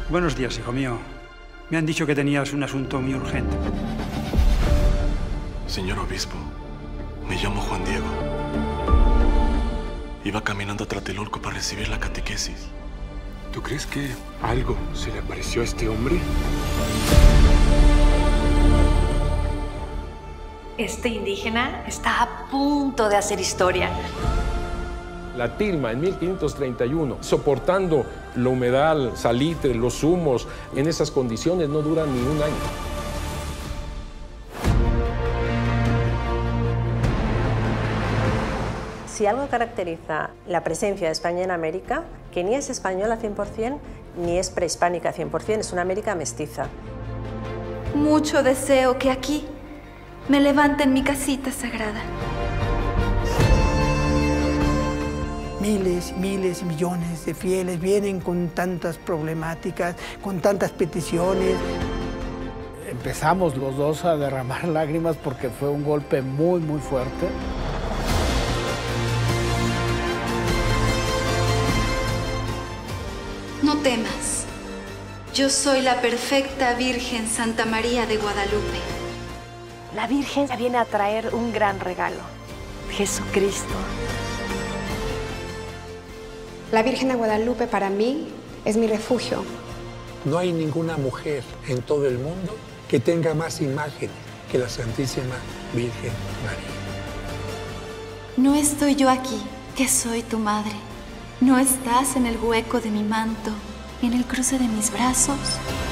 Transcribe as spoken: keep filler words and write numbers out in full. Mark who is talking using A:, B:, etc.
A: Buenos días, hijo mío. Me han dicho que tenías un asunto muy urgente.
B: Señor obispo, me llamo Juan Diego. Iba caminando a Tlatelolco para recibir la catequesis.
C: ¿Tú crees que algo se le apareció a este hombre?
D: Este indígena está a punto de hacer historia.
E: La tilma en mil quinientos treinta y uno, soportando la humedad, salitre, los humos, en esas condiciones no duran ni un año.
F: Si algo caracteriza la presencia de España en América, que ni es española cien por cien, ni es prehispánica cien por cien, es una América mestiza.
G: Mucho deseo que aquí me levanten mi casita sagrada.
H: Miles, miles, millones de fieles vienen con tantas problemáticas, con tantas peticiones.
I: Empezamos los dos a derramar lágrimas porque fue un golpe muy, muy fuerte.
G: No temas. Yo soy la perfecta Virgen Santa María de Guadalupe.
D: La Virgen viene a traer un gran regalo, Jesucristo.
J: La Virgen de Guadalupe para mí es mi refugio.
K: No hay ninguna mujer en todo el mundo que tenga más imágenes que la Santísima Virgen María.
G: No estoy yo aquí, que soy tu madre. No estás en el hueco de mi manto, en el cruce de mis brazos.